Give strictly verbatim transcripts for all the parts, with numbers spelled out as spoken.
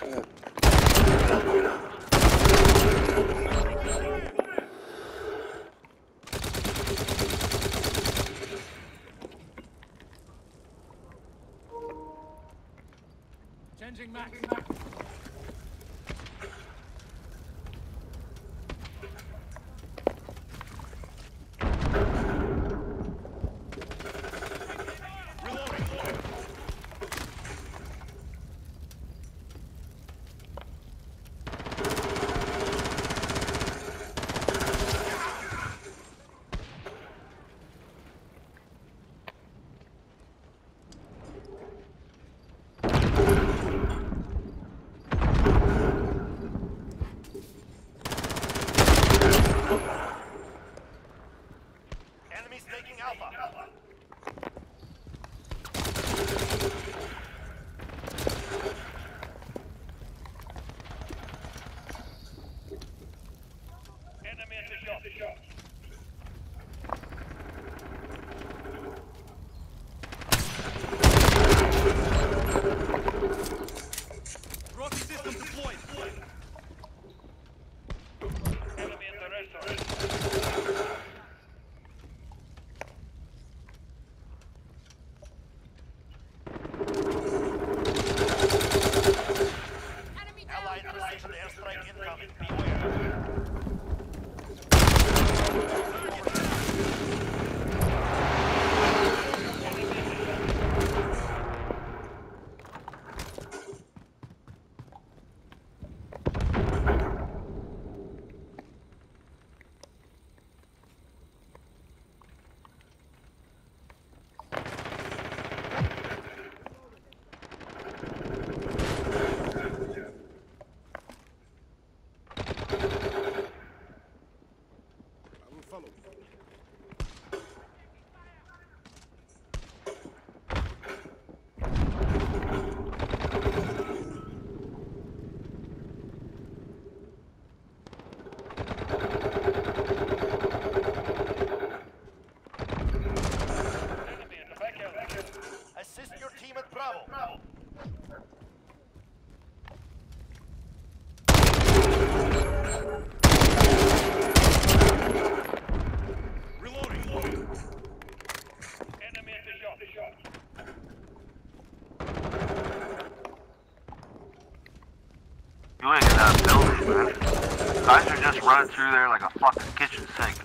Yeah. Changing max. Enemies taking Alpha. Enemy at the shot. The shot. Rocky system deployed. Enemy at the restaurant. Allied precision airstrike incoming. Beware. Assist your team at Bravo. Bravo. Reloading. Enemy at the shot. The shot. You ain't in that building, man. Guys are just running through there like a fucking kitchen sink.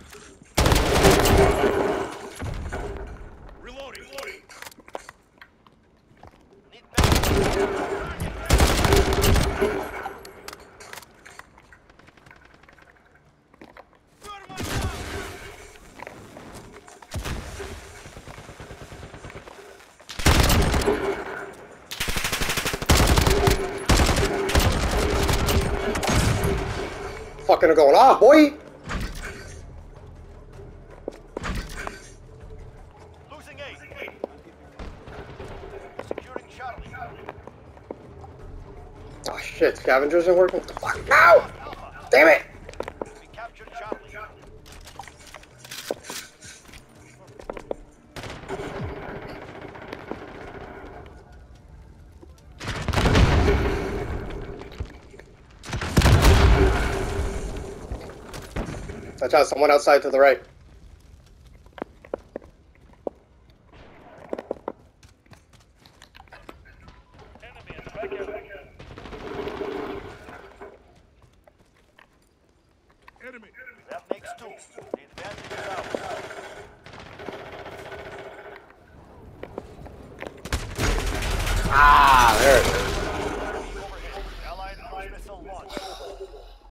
Reloading. Reloading. Need Fucking going off, boy! losing A. Securing Charlie. Oh shit, scavengers aren't working. What the fuck? Ow! Damn it! We captured Charlie. Watch out, someone outside to the right. Enemy in the backyard. Enemy. That makes two. Need